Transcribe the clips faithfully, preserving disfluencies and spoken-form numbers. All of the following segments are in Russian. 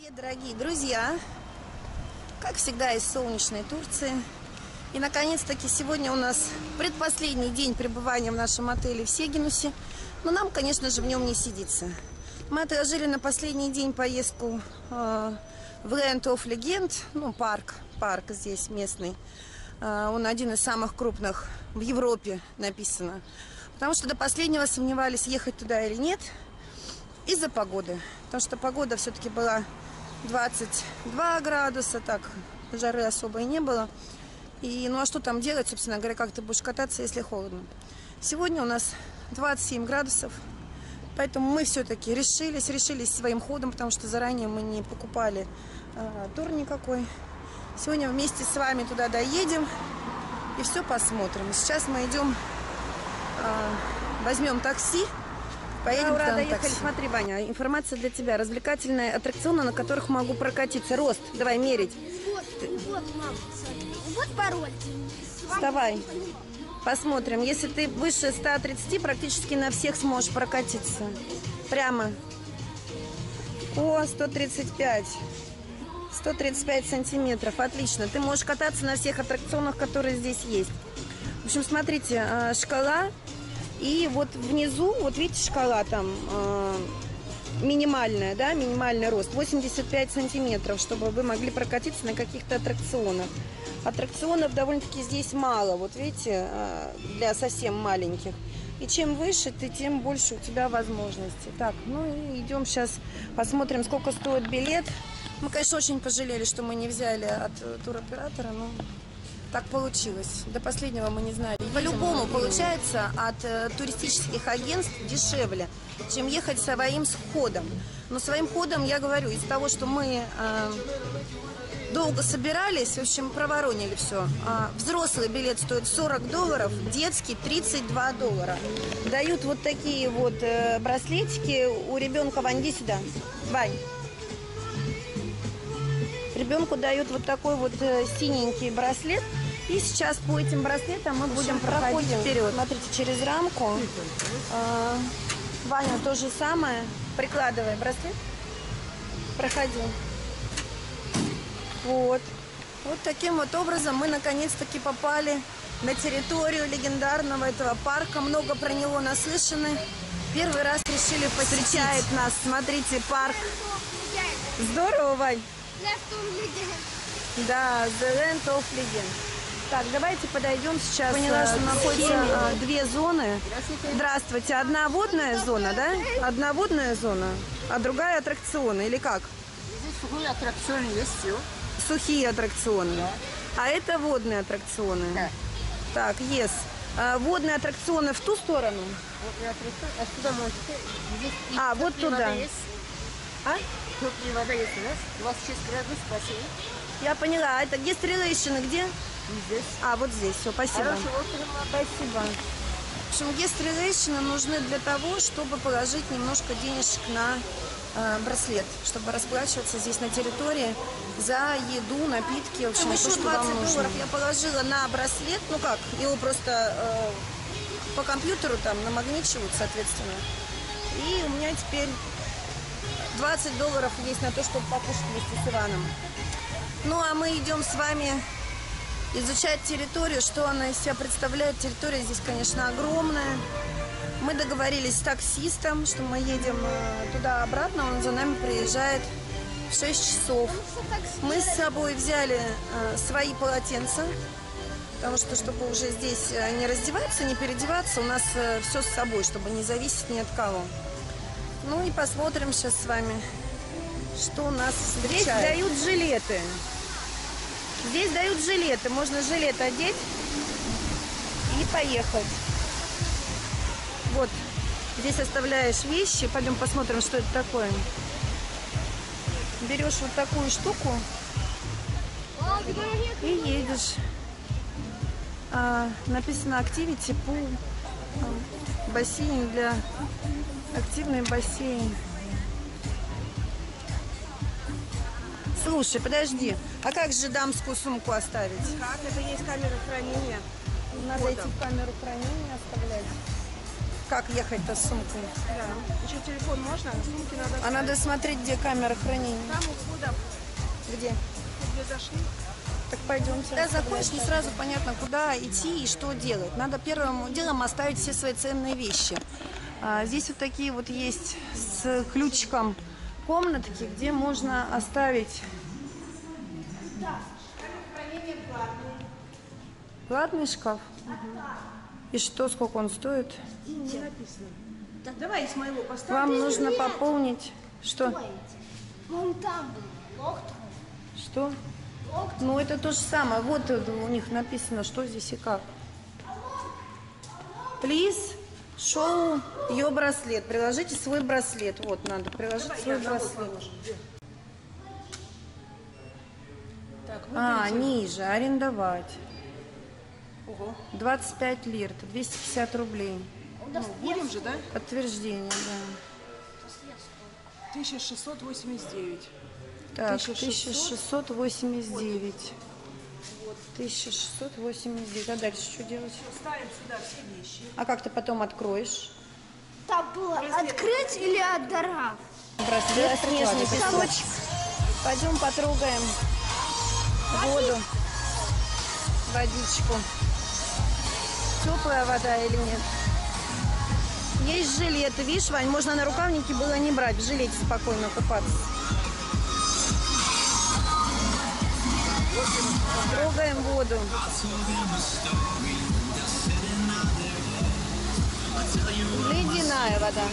Привет, дорогие друзья! Как всегда, из солнечной Турции. И, наконец-таки, сегодня у нас предпоследний день пребывания в нашем отеле в Сегинусе. Но нам, конечно же, в нем не сидится. Мы отложили на последний день поездку э, в Land of Legend, ну, парк, парк здесь местный. Э, он один из самых крупных в Европе, написано. Потому что до последнего сомневались, ехать туда или нет, из-за погоды. Потому что погода все-таки была двадцать два градуса, так, жары особой не было. И ну а что там делать, собственно говоря, как ты будешь кататься, если холодно? Сегодня у нас двадцать семь градусов, поэтому мы все-таки решились, решились своим ходом, потому что заранее мы не покупали э, тур никакой. Сегодня вместе с вами туда доедем и все посмотрим. Сейчас мы идем, э, возьмем такси. Поедем ура, доехали. Такси. Смотри, Ваня, информация для тебя. Развлекательные аттракционы, на которых могу прокатиться. Рост, давай мерить. Вот, вот, мам, вот пароль. Вставай. Посмотрим. Если ты выше ста тридцати, практически на всех сможешь прокатиться. Прямо. О, сто тридцать пять. сто тридцать пять сантиметров. Отлично. Ты можешь кататься на всех аттракционах, которые здесь есть. В общем, смотрите, шкала. И вот внизу, вот видите, шкала там э, минимальная, да, минимальный рост, восемьдесят пять сантиметров, чтобы вы могли прокатиться на каких-то аттракционах. Аттракционов довольно-таки здесь мало, вот видите, э, для совсем маленьких. И чем выше ты, тем больше у тебя возможностей. Так, ну и идем сейчас посмотрим, сколько стоит билет. Мы, конечно, очень пожалели, что мы не взяли от туроператора, но... Так получилось. До последнего мы не знали. По-любому получается от э, туристических агентств дешевле, чем ехать своим ходом. Но своим ходом, я говорю, из-за того, что мы э, долго собирались, в общем, проворонили все. А взрослый билет стоит сорок долларов, детский тридцать два доллара. Дают вот такие вот э, браслетики. У ребенка, Вань, иди сюда. Вань. Ребенку дают вот такой вот э, синенький браслет. И сейчас по этим браслетам мы будем проходить вперед. Смотрите, через рамку. Э, Ваня, то же самое. Прикладывай браслет. Проходи. Вот. Вот таким вот образом мы наконец-таки попали на территорию легендарного этого парка. Много про него наслышаны. Первый раз решили посетить. Встречает нас, смотрите, парк. Здорово, Вань? Да, The Land of Legend. Так, давайте подойдем сейчас. Поняла, что находится а, две зоны. Здравствуйте. Здравствуйте. Одна водная зона, да? Одна водная зона, а другая аттракционы, или как? Здесь сухие аттракционы есть все. Сухие аттракционы. Да. А это водные аттракционы. Да. Так, yes. А, водные аттракционы в ту сторону? Водные аттракционы, отсюда можете. Здесь а, вот туда. Есть. А? Теплая вода есть у нас. двадцать шесть градусов по бассейн. Я поняла. А это где стрелейшины? Где? Здесь. А, вот здесь. Все, спасибо. Спасибо. В общем, гест-релейшены нужны для того, чтобы положить немножко денежек на э, браслет, чтобы расплачиваться здесь на территории за еду, напитки. В общем, еще то, двадцать долларов я положила на браслет. Ну как, его просто э, по компьютеру там намагничивают, соответственно. И у меня теперь двадцать долларов есть на то, чтобы покушать вместе с Иваном. Ну, а мы идем с вами изучать территорию, что она из себя представляет. Территория здесь, конечно, огромная. Мы договорились с таксистом, что мы едем туда-обратно. Он за нами приезжает в шесть часов. Мы с собой взяли э, свои полотенца, потому что, чтобы уже здесь не раздеваться, не переодеваться, у нас э, все с собой, чтобы не зависеть ни от кого. Ну и посмотрим сейчас с вами, что нас встречает. Здесь дают жилеты. Здесь дают жилеты. Можно жилет одеть и поехать. Вот. Здесь оставляешь вещи. Пойдем посмотрим, что это такое. Берешь вот такую штуку и едешь. А, написано Activity Pool. Бассейн для... Активный бассейн. Слушай, подожди. А как же дамскую сумку оставить? Как? Это есть камера хранения. Надо идти в камеру хранения оставлять. как ехать-то с сумкой? Да. Еще телефон можно, а сумки надо... А надо смотреть, где камера хранения. Там у входа, Где? где зашли. Так пойдемте. Когда заходишь, не сразу понятно, куда идти и что делать. Надо первым делом оставить все свои ценные вещи. А, здесь вот такие вот есть с ключиком комнатки, где можно оставить... Платный шкаф? Угу. И что, сколько он стоит? Не написано. Так, давай из моего поставь. Вам нужно пополнить... Что? Вон там был. Лохтов. Что? Ну, это то же самое. Вот у них написано, что здесь и как. Please show your браслет. Приложите свой браслет. Вот, надо приложить Давай, свой я браслет. положу. Так, А, выберите. ниже. Арендовать. Ого. двадцать пять лир. Это двести пятьдесят рублей. Ну, будем же, да? Подтверждение, да. тысяча шестьсот восемьдесят девять. Так, тысяча тысяча шестьсот восемьдесят девять. тысяча шестьсот восемьдесят девять. А дальше что делать? Ставим сюда все вещи. А как ты потом откроешь? Там было открыть или отдорав? Браслет, снежный песочек. Пойдем потрогаем воду, водичку. Теплая вода или нет? Есть жилеты. Видишь, Вань, можно на рукавнике было не брать. В жилете спокойно купаться. Трогаем воду. Ледяная вода.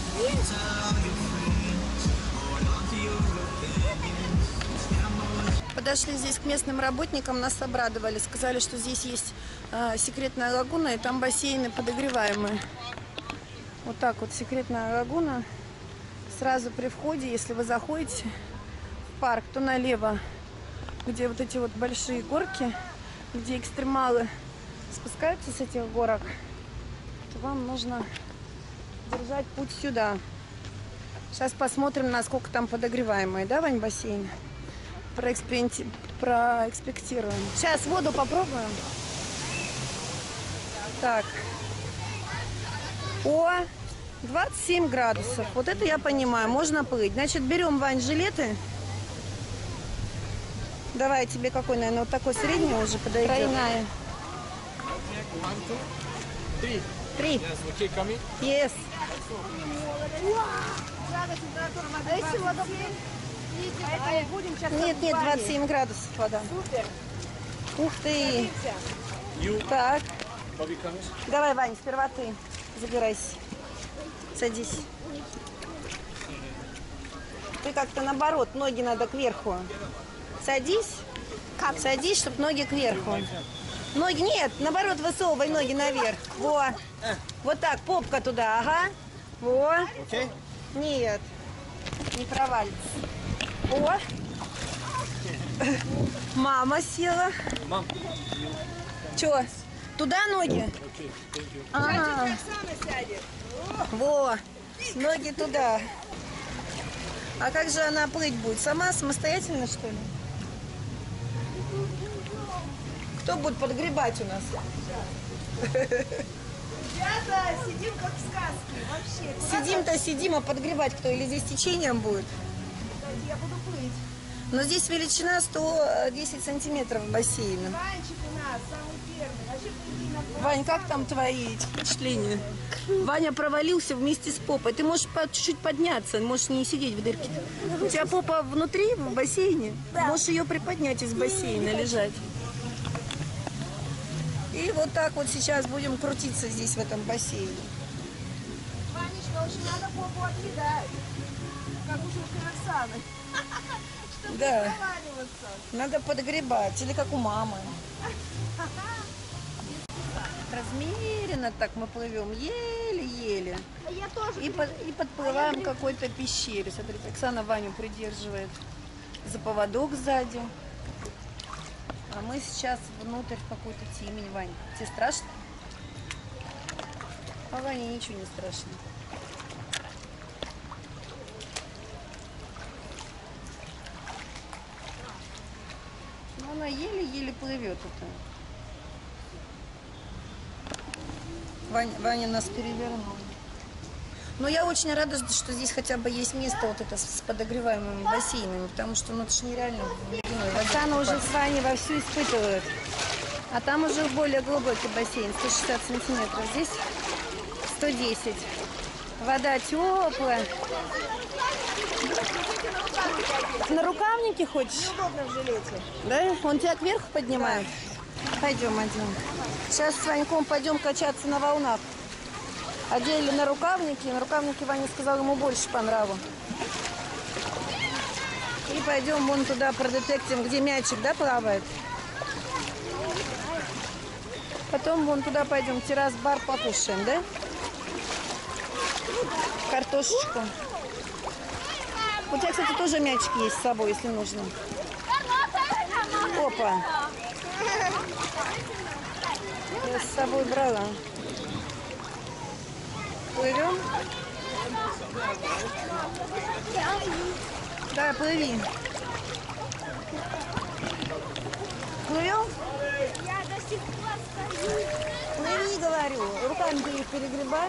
Подошли здесь к местным работникам, нас обрадовали. Сказали, что здесь есть э, секретная лагуна, и там бассейны подогреваемые. Вот так вот секретная лагуна. Сразу при входе, если вы заходите в парк, то налево, где вот эти вот большие горки, где экстремалы спускаются с этих горок, то вам нужно держать путь сюда. Сейчас посмотрим, насколько там подогреваемые, да, Вань, бассейн? Проэксперти... Проэкспектируем. Сейчас воду попробуем. Так. О, двадцать семь градусов. Вот это я понимаю, можно плыть. Значит, берем, Вань, жилеты. Давай, тебе какой, наверное, вот такой средний уже подойдет. Тройная. Three. Три. Yes, okay, coming. Yes. А если вода Будем сейчас Нет, нет, двадцать семь градусов вода. Супер. Ух ты. You, Так. Bobby comes. Давай, Вань, сперва ты забирайся. Садись. Ты как-то наоборот, ноги надо кверху. Садись. Как? Садись, чтобы ноги кверху. Ноги, нет, наоборот, высовывай ноги наверх. Во. Вот так, попка туда, ага. Во. Okay. Нет, не провалится. О. Мама села. Mom. Че, туда ноги? Okay, thank you. Ага. Оксана сядет. Во, ноги туда. А как же она плыть будет? Сама, самостоятельно, что ли? Кто будет подгребать у нас? Ребята, сидим как в сказке. Вообще. Куда Сидим-то сидим, а подгребать кто? Или здесь течением будет? кстати, я буду плыть. Но здесь величина сто десять сантиметров бассейна. Ранчик у нас самый первый. Вообще плыти на Вань, как там твои впечатления? Ваня провалился вместе с попой. Ты можешь по- чуть-чуть подняться, можешь не сидеть в дырке. У тебя попа внутри, в бассейне? Можешь ее приподнять из бассейна, лежать. И вот так вот сейчас будем крутиться здесь, в этом бассейне. Ванечка, очень надо попу откидать. Как у шутки Оксаны. Чтобы Да. не проваливаться. Надо подгребать, или как у мамы. Размеренно так мы плывем, еле-еле. А я тоже. И, под- и подплываем к какой-то пещере. Смотрите, Оксана Ваню придерживает за поводок сзади. А мы сейчас внутрь в какую-то темень, Вань. Тебе страшно? А Ване ничего не страшно. Но она еле-еле плывет это. Ваня, Ваня нас перевернул. Но я очень рада, что здесь хотя бы есть место вот это с подогреваемыми бассейнами, потому что ну, это же нереально. Оксана уже с вами вовсю испытывают. А там уже более глубокий бассейн, сто шестьдесят сантиметров. Здесь сто десять. Вода теплая. На рукавнике хочешь? Неудобно в жилете. Да? Он тебя кверху поднимает? Пойдем, один. Сейчас с Ваньком пойдем качаться на волнах. Одели на рукавники. На рукавники Ваня сказал, ему больше по нраву. И пойдем вон туда продетектим, где мячик, да, плавает. Потом вон туда пойдем, террас-бар покушаем, да? Картошечку. У тебя, кстати, тоже мячик есть с собой, если нужно. Опа. Я с собой брала. Плывем? Да, плыви. Плывем? Я до сих пор стою. Плыви, говорю. Руками ты их перегребай.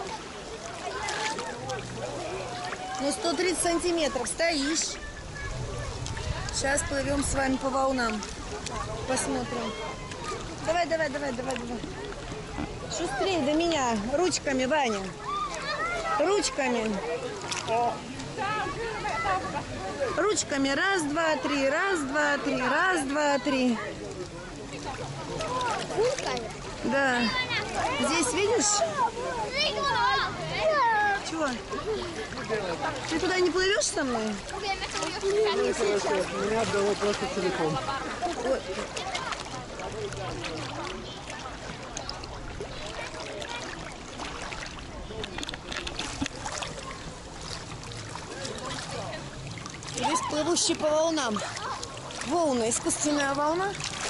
Ну, сто тридцать сантиметров. Стоишь. Сейчас плывем с вами по волнам. Посмотрим. Давай, давай, давай, давай, давай. Шустрее до меня. Ручками, Ваня. Ручками. Ручками. Раз, два, три. Раз, два, три. Раз, два, три. Да. Здесь видишь? Чего? Ты туда не плывешь со мной? Ну, хорошо. Меня отдало просто целиком. Вот. Здесь плывущий по волнам. Волна, искусственная волна.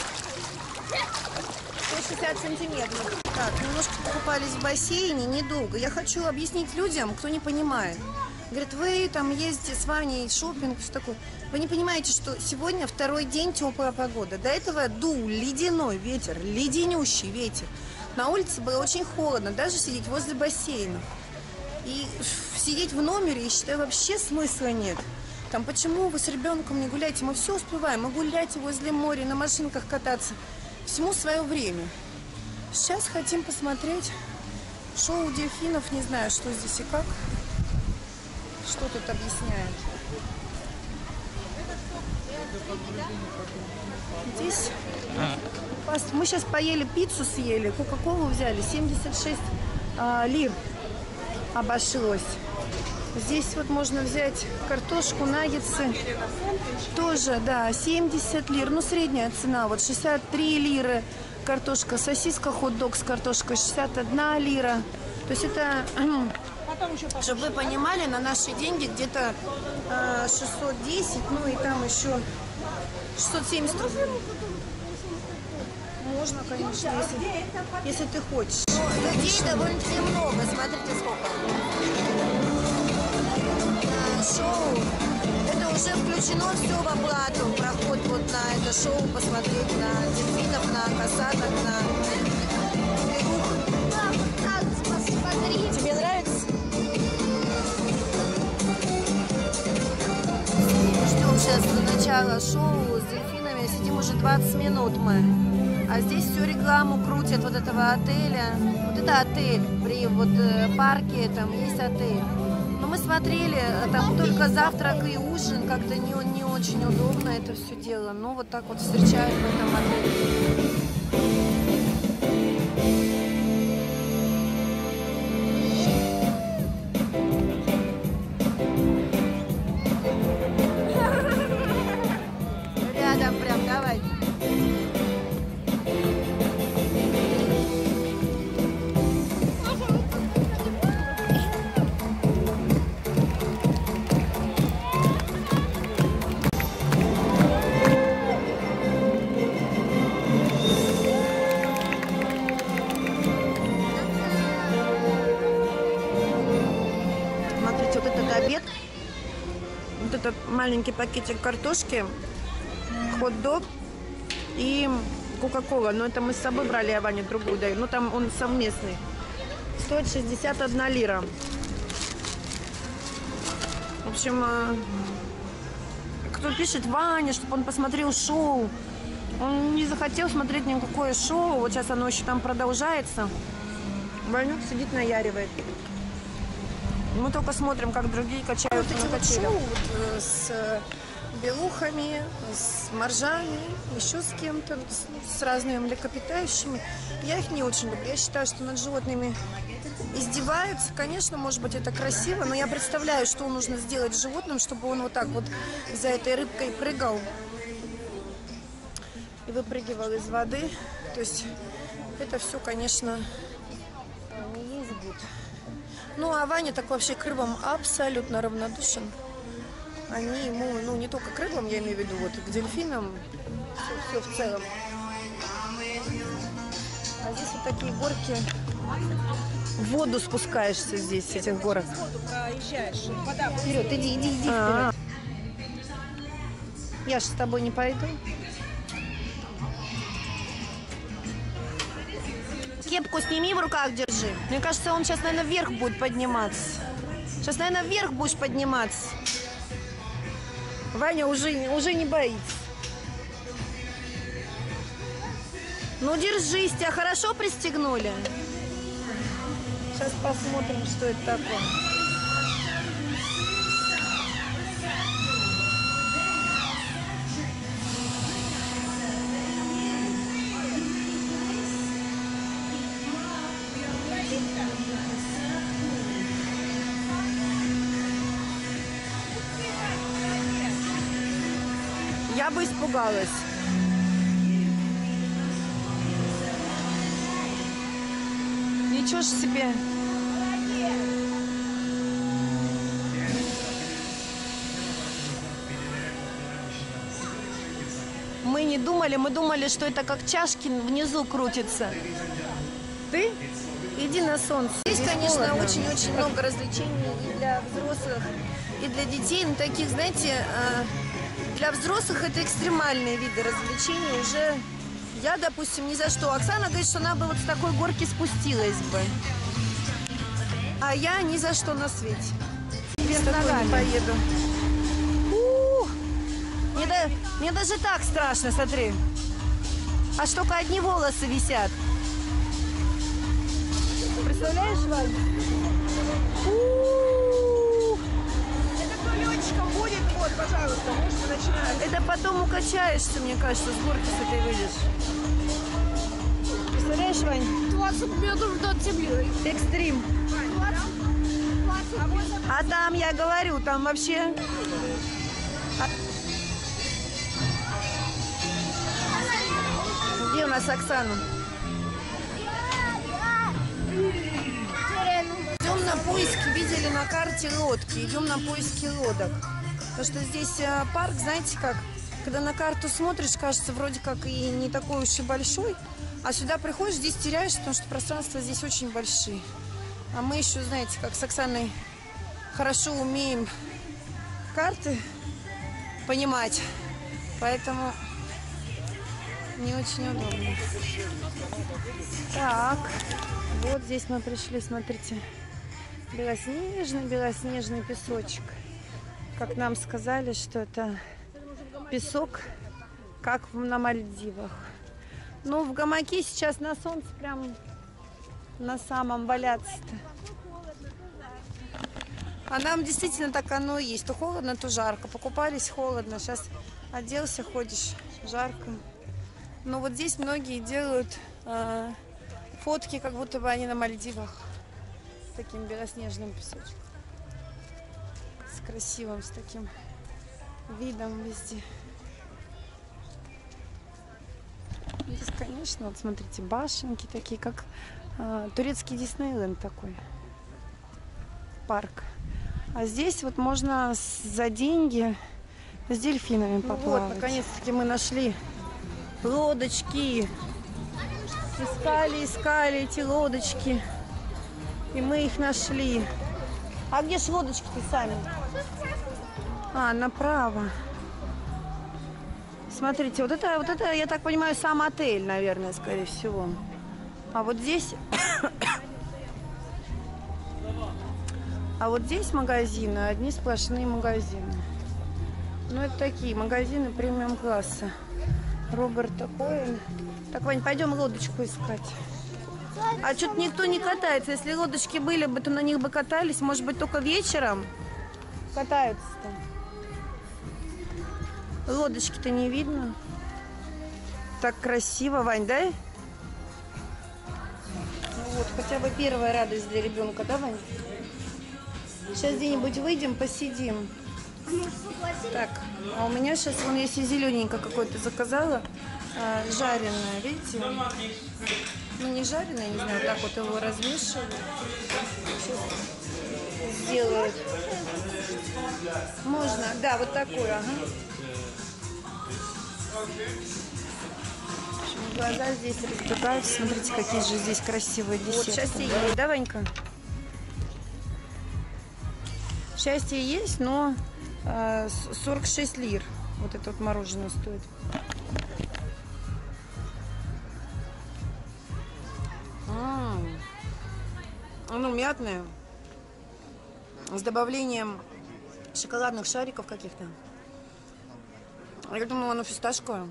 сто шестьдесят сантиметров. Так, немножко покупались в бассейне, недолго. Я хочу объяснить людям, кто не понимает. Говорит, вы там ездите с Ваней, шопинг, все такое. Вы не понимаете, что сегодня второй день теплая погода. До этого дул ледяной ветер, леденющий ветер. На улице было очень холодно, даже сидеть возле бассейна. И сидеть в номере, я считаю, вообще смысла нет. Там, почему вы с ребенком не гуляете? Мы все успеваем. Мы гуляйте возле моря, на машинках кататься. Всему свое время. Сейчас хотим посмотреть шоу дельфинов. Не знаю, что здесь и как. Что тут объясняют. Здесь мы сейчас поели пиццу, съели, кока-колу взяли. семьдесят шесть а, лир обошлось. Здесь вот можно взять картошку, наггетсы. Тоже, да, семьдесят лир. Ну, средняя цена. Вот шестьдесят три лиры картошка, сосиска, хот-дог с картошкой шестьдесят одна лира. То есть это, чтобы вы понимали, на наши деньги где-то э, шестьсот десять, ну и там еще шестьсот семьдесят рублей. Можно, конечно, если, если ты хочешь. Но людей довольно-таки много. Смотрите, сколько. Шоу. Это уже включено все в оплату. Проход вот на это шоу, посмотреть на дельфинов, на касаток, на Посмотри. Тебе нравится? Ждем сейчас начала шоу с дельфинами. Сидим уже двадцать минут мы. А здесь всю рекламу крутят вот этого отеля. Вот это отель. При вот парке там есть отель. Но мы смотрели, там только завтрак и ужин, как-то не, не очень удобно это все дело. Но вот так вот встречают в этом отеле. Рядом прям, давай. Вот этот маленький пакетик картошки, хот-дог и кока-кола. Но это мы с собой брали, а Ване другую даю. Ну там он совместный. Стоит шестьдесят одна лира. общем, э, кто пишет Ваня, чтобы он посмотрел шоу. Он не захотел смотреть никакое шоу. Вот сейчас оно еще там продолжается. Ванюк сидит, наяривает. Мы только смотрим, как другие качают Вот эти на вот качелях. шоу вот, э, с э, белухами, с моржами, еще с кем-то, с, с разными млекопитающими. Я их не очень люблю. Я считаю, что над животными издеваются. Конечно, может быть, это красиво, но я представляю, что нужно сделать с животным, чтобы он вот так вот за этой рыбкой прыгал и выпрыгивал из воды. То есть это все, конечно, не есть гуд. Ну, а Ваня так вообще к рыбам абсолютно равнодушен. Они ему, ну, не только к рыбам, я имею в виду, вот, и к дельфинам, все, все в целом. А здесь вот такие горки. В воду спускаешься здесь, с этих горок. Вперед, иди, иди, иди А-а. вперед. Я же с тобой не пойду. Кепку сними, в руках держи. Мне кажется, он сейчас, наверное, вверх будет подниматься. Сейчас, наверное, вверх будешь подниматься. Ваня уже, уже не боится. Ну, держись, тебя хорошо пристегнули? Сейчас посмотрим, что это такое. Я бы испугалась. Ничего ж себе. Мы не думали, мы думали, что это как чашки внизу крутится. Ты? Иди на солнце. Здесь, Здесь конечно, холодно. очень-очень много развлечений и для взрослых, и для детей. Но таких, знаете, э, для взрослых это экстремальные виды развлечений. Уже я, допустим, ни за что. Оксана говорит, что она бы вот с такой горки спустилась бы. А я ни за что на свете. Без ногами не поеду. Ух, мне, да- мне даже так страшно, смотри. Аж только одни волосы висят. Представляешь, Вань? Ух, Это кто летчиком будет, вот, пожалуйста, можете начинать. это потом укачаешься, мне кажется, с горки с этой выйдешь. Представляешь, Вань? двадцать метров до земли. Экстрим. А там, я говорю, там вообще... Где у нас Оксана? Идем на поиски, видели на карте лодки, идем на поиски лодок. Потому что здесь э, парк, знаете как, когда на карту смотришь, кажется, вроде как и не такой уж и большой, а сюда приходишь, здесь теряешься, потому что пространства здесь очень большие. А мы еще, знаете, как с Оксаной хорошо умеем карты понимать, поэтому не очень удобно. Так, вот здесь мы пришли, смотрите. Белоснежный-белоснежный песочек. Как нам сказали, что это песок, как на Мальдивах. Ну, в гамаке сейчас на солнце прям на самом валяться-то. А нам действительно так оно и есть. То холодно, то жарко. Покупались холодно. Сейчас оделся, ходишь, жарко. Но вот здесь многие делают э, фотки, как будто бы они на Мальдивах. С таким белоснежным песочком. С красивым, с таким видом везде. Здесь, конечно, вот смотрите, башенки такие, как э, турецкий Диснейленд такой. Парк. А здесь вот можно с- за деньги с дельфинами Ну поплавать. вот, наконец-таки мы нашли лодочки. Искали, искали эти лодочки. И мы их нашли. А где ж лодочки-то сами? А, направо. Смотрите, вот это, вот это, я так понимаю, сам отель, наверное, скорее всего. А вот здесь... А вот здесь магазины, одни сплошные магазины. Ну, это такие магазины премиум-класса. Роберт такой. Так, Вань, пойдем лодочку искать. А что-то никто не катается. Если лодочки были бы, то на них бы катались. Может быть, только вечером катаются-то. Лодочки-то не видно. Так красиво, Вань, да? Ну вот, хотя бы первая радость для ребенка, да, Вань? Сейчас где-нибудь выйдем, посидим. Так, а у меня сейчас, вон, я себе зелененько какое-то заказала, а, жареное, видите? Ну, не жареное, не знаю, вот так вот его размешиваю. Сейчас сделаю. Можно, да, вот такое, ага. В общем, глаза здесь разбегаются. Смотрите, какие же здесь красивые десерты. Вот счастье есть, да, Ванька? Счастье есть, но э, сорок шесть лир. Вот это вот мороженое стоит. М-м-м. Оно мятное. С добавлением шоколадных шариков каких-то. Я думала, оно фисташковое.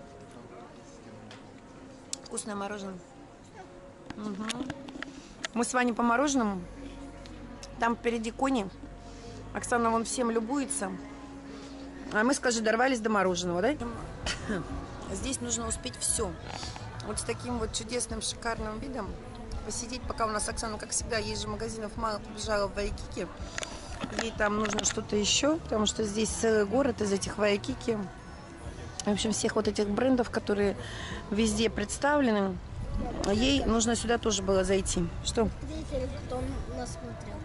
Вкусное мороженое. Угу. Мы с Ваней по мороженому. Там впереди кони. Оксана вон всем любуется. А мы, скажи, дорвались до мороженого, да? Здесь нужно успеть все. Вот с таким вот чудесным, шикарным видом посидеть, пока у нас Оксана, как всегда, есть же магазинов мало, побежала в Вайкики. Ей там нужно что-то еще, потому что здесь целый город из этих Вайкики. В общем, всех вот этих брендов, которые везде представлены. Ей нужно сюда тоже было зайти. Что? Видите, кто нас смотрел?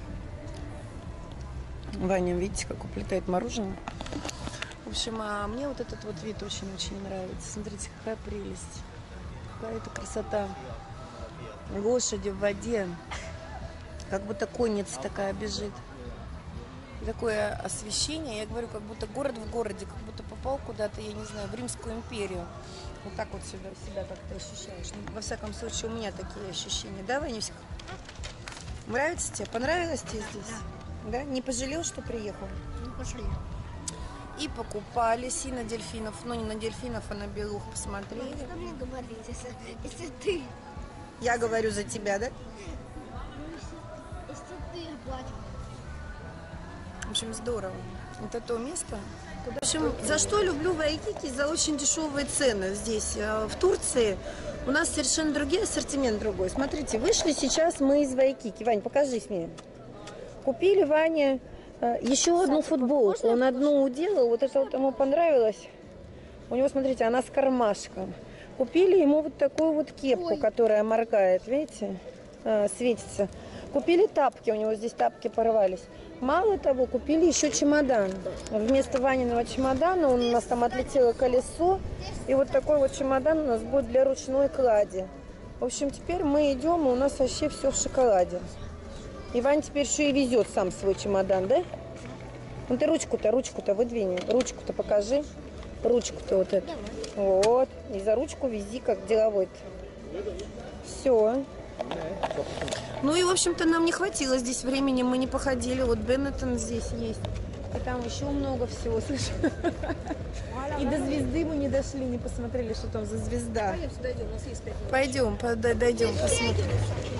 Ваня, видите, как уплетает мороженое. В общем, а мне вот этот вот вид очень-очень нравится. Смотрите, какая прелесть. Какая-то красота. Лошади в воде. Как будто конница такая бежит. И такое освещение. Я говорю, как будто город в городе. Как будто попал куда-то, я не знаю, в Римскую империю. Вот так вот себя, себя как-то ощущаешь. Ну, во всяком случае, у меня такие ощущения. Да, Ванюська? Нравится тебе? Понравилось тебе здесь? Да. Да? Не пожалел, что приехал? Ну, пошли. И покупались, и на дельфинов. Ну, не на дельфинов, а на белух посмотрели. Что мне говорить, если, если ты... Я говорю за тебя, да? Если ты оплатишь. В общем, здорово. Это то место. Куда... В общем, за что люблю Вайкики? За очень дешевые цены здесь. В Турции у нас совершенно другие, ассортимент другой. Смотрите, вышли сейчас мы из Вайкики. Вань, покажись мне. Купили Ване еще одну футболку. Он одну уделал, вот это вот ему понравилось. У него, смотрите, она с кармашком. Купили ему вот такую вот кепку, Ой. которая моргает, видите, а, светится. Купили тапки, у него здесь тапки порвались. Мало того, купили еще чемодан. Вместо Ваниного чемодана у нас там отлетело колесо. И вот такой вот чемодан у нас будет для ручной клади. В общем, теперь мы идем, и у нас вообще все в шоколаде. И Вань теперь еще и везет сам свой чемодан, да? Ну ты ручку-то, ручку-то выдвини. Ручку-то покажи. Ручку-то вот эту. Вот. И за ручку вези, как деловой-то. Все. Ну и, в общем-то, нам не хватило здесь времени. Мы не походили. Вот Беннетон здесь есть. И там еще много всего, слышишь? И до звезды мы не дошли, не посмотрели, что там за звезда. Пойдем, дойдем, посмотрим.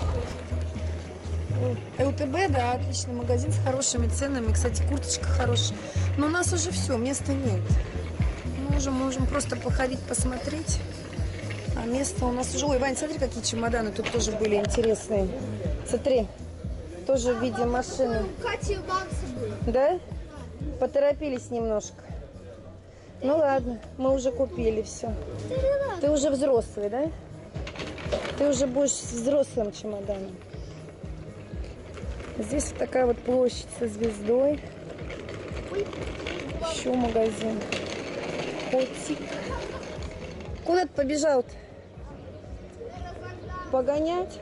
ЛТБ, да, отличный магазин с хорошими ценами. Кстати, курточка хорошая. Но у нас уже все, места нет. Мы уже можем просто походить, посмотреть. А место у нас уже... Ой, Вань, смотри, какие чемоданы тут тоже были интересные. Смотри, тоже в виде машины. Катя и Макса были. Да? Поторопились немножко. Ну ладно, мы уже купили все. Ты уже взрослый, да? Ты уже будешь с взрослым чемоданом. Здесь вот такая вот площадь со звездой. Еще магазин. Котик. Куда ты побежал-то? Погонять?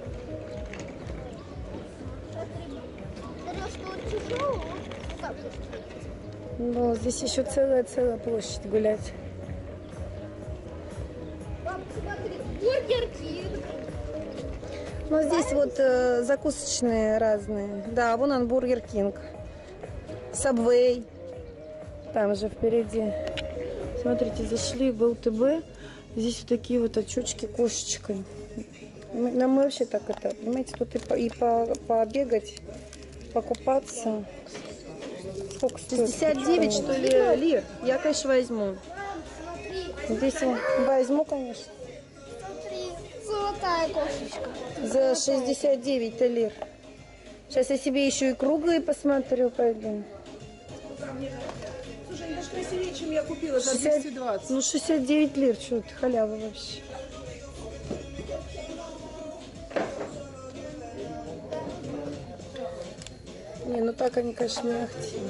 Ну, здесь еще целая-целая площадь гулять. Пап, смотри, Бургер Кинг. Ну, здесь вот э, закусочные разные. Да, вон он, Бургер Кинг. Сабвей. Там же впереди. Смотрите, зашли в ЛТБ. Здесь вот такие вот очечки кошечкой. Мы, нам вообще так это, понимаете, тут и, по, и по, побегать, покупаться. Сколько стоит? шестьдесят девять, что ли, лир. Я, конечно, возьму. Здесь я возьму, конечно. Смотри, золотая кошечка. За шестьдесят девять лир. Сейчас я себе еще и круглые посмотрю, пойду. Слушай, они даже красивее, чем я купила за шестьдесят двести двадцать. Ну, шестьдесят девять лир, что это, халява вообще. Не, ну так они, конечно, не ахти.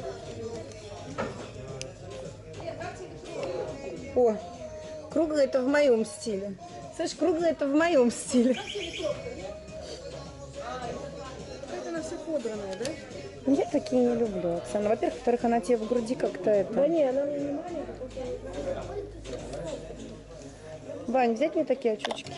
О, круглые это в моем стиле. Слышь, круглые это в моем стиле. Какая-то она вся подранная, да? Я такие не люблю, Оксана. Во-первых, во-вторых, она тебе в груди как-то это... Да не, она мне не маленькая. Вань, взять мне такие очечки?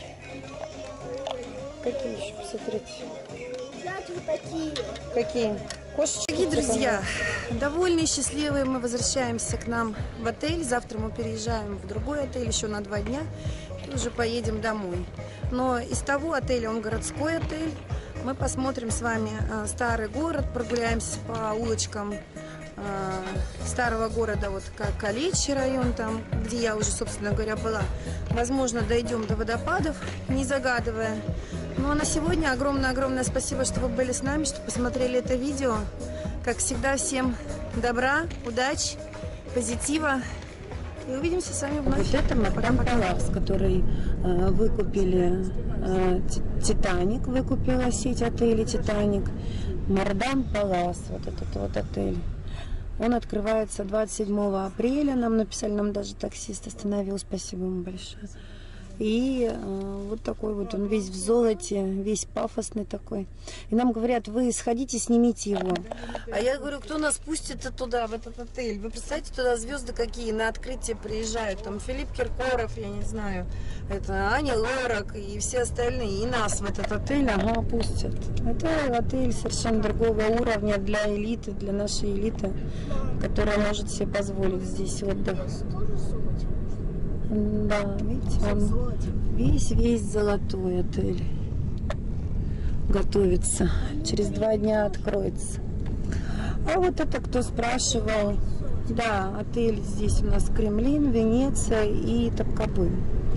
Какие еще, посмотрите. Взять вот такие. Какие? Кошечки. Дорогие друзья, довольные, счастливые, мы возвращаемся к нам в отель. Завтра мы переезжаем в другой отель еще на два дня и уже поедем домой. Но из того отеля, он городской отель, мы посмотрим с вами э, старый город, прогуляемся по улочкам э, старого города, вот как Калечи район, там, где я уже, собственно говоря, была. Возможно, дойдем до водопадов, не загадывая. Ну а на сегодня огромное-огромное спасибо, что вы были с нами, что посмотрели это видео. Как всегда, всем добра, удачи, позитива. И увидимся с вами вновь. Вот это Мадам Палас, который э, выкупили э, Титаник, выкупила сеть отелей Титаник. Мадам Палас, вот этот вот отель. Он открывается двадцать седьмого апреля. Нам написали, нам даже таксист остановил. Спасибо ему большое. И э, вот такой вот он весь в золоте, весь пафосный такой. И нам говорят, вы сходите, снимите его. А я говорю, кто нас пустит туда, в этот отель? Вы представляете, туда звезды какие на открытие приезжают. Там Филипп Киркоров, я не знаю, это Аня Лорак и все остальные. И нас в этот отель, ага, пустят. Это отель совершенно другого уровня для элиты, для нашей элиты, которая может себе позволить здесь отдых. Да, видите, он весь-весь золотой отель готовится. Через два дня откроется. А вот это кто спрашивал. Да, отель здесь у нас Кремлин, Венеция и Топкапы.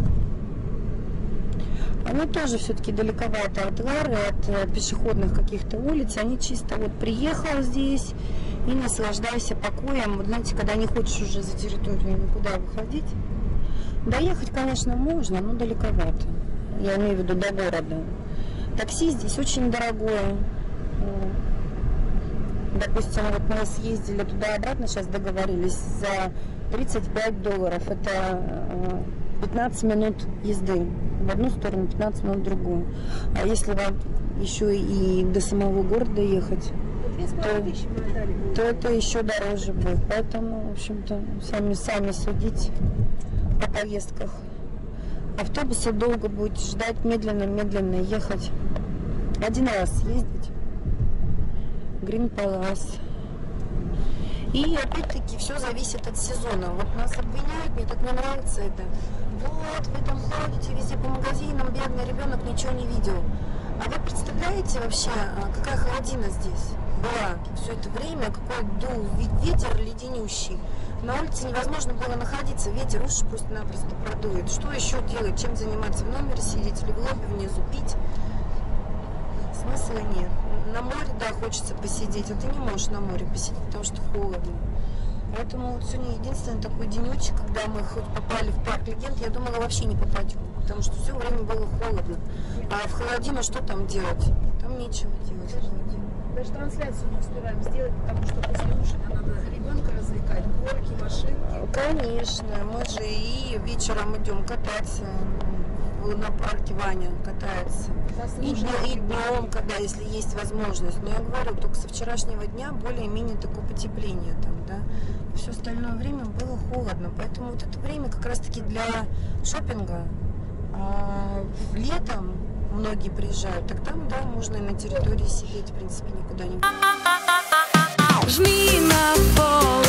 Оно тоже все-таки далековато от Лары, от пешеходных каких-то улиц. Они чисто вот приехал здесь и наслаждайся покоем. Вот знаете, когда не хочешь уже за территорию никуда выходить. Доехать, конечно, можно, но далековато. Я имею в виду до города. Такси здесь очень дорогое. Допустим, вот мы съездили туда-обратно, сейчас договорились, за тридцать пять долларов. Это пятнадцать минут езды. В одну сторону, пятнадцать минут в другую. А если вам еще и до самого города ехать, то, то это еще дороже будет. Поэтому, в общем-то, сами, сами судите о поездках. Автобусы долго будете ждать, медленно-медленно ехать. Один раз ездить. Грин Палас. И опять-таки все зависит от сезона. Вот нас обвиняют, мне так не нравится это. Вот, вы там ходите везде по магазинам, бедный ребенок ничего не видел. А вы представляете вообще, какая холодина здесь была все это время, какой дул ветер леденющий. На улице невозможно было находиться, ветер уши просто-напросто продует. Что еще делать, чем заниматься? В номере сидеть или в лобби внизу пить? Смысла нет. На море, да, хочется посидеть, а ты не можешь на море посидеть, потому что холодно. Поэтому вот сегодня единственный такой денечек, когда мы хоть попали в парк легенд, я думала, вообще не попадем, потому что все время было холодно. А в холодину что там делать? Там нечего делать в холодину. Даже трансляцию не успеваем сделать, потому что после ужина надо ребенка развлекать, горки, машинки. Конечно, мы же и вечером идем кататься. На парке Ваня катается. И, днем, и днем, когда, если есть возможность. Но я говорю, только со вчерашнего дня более-менее такое потепление там, да. Все остальное время было холодно. Поэтому вот это время как раз-таки для шопинга. А летом многие приезжают, так там, да, можно и на территории сидеть, в принципе, никуда не... Жми на пол.